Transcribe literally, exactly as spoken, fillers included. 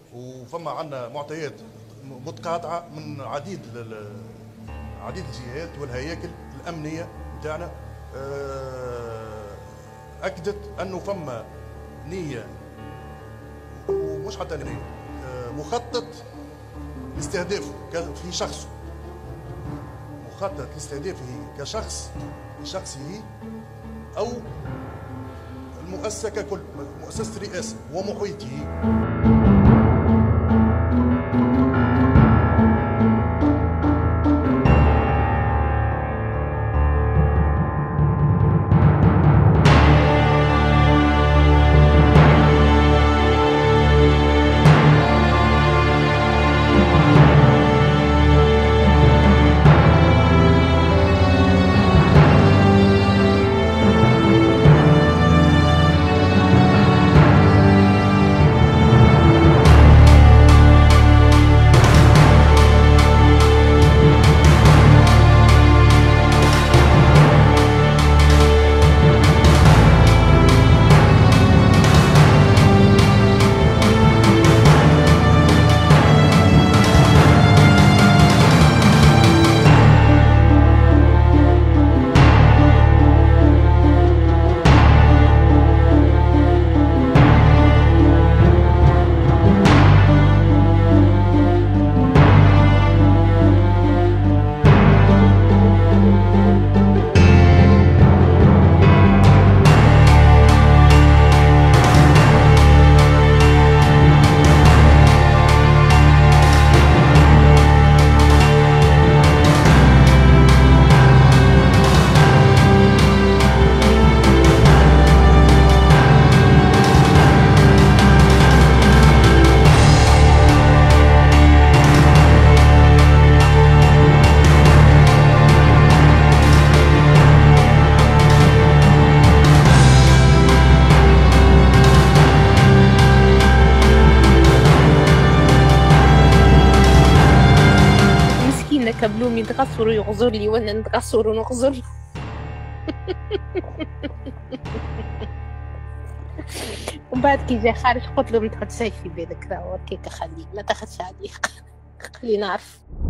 وفما عندنا معطيات متقاطعه من عديد عديد الجهات والهياكل الامنيه نتاعنا، اكدت انه فما نيه ومش حتى نيه، مخطط لاستهدافه في شخصه، مخطط لاستهدافه كشخص شخصه او المؤسسه ككل، مؤسسه الرئاسه ومحيطه. كبلومي نتغصر ويغزر لي وانا نتغصر ونغزر. ومن بعد كي جا خارج قلت له ما تحط شي في بالك، راهو هكاك خليه ما تاخذش عليه. خليه نعرف.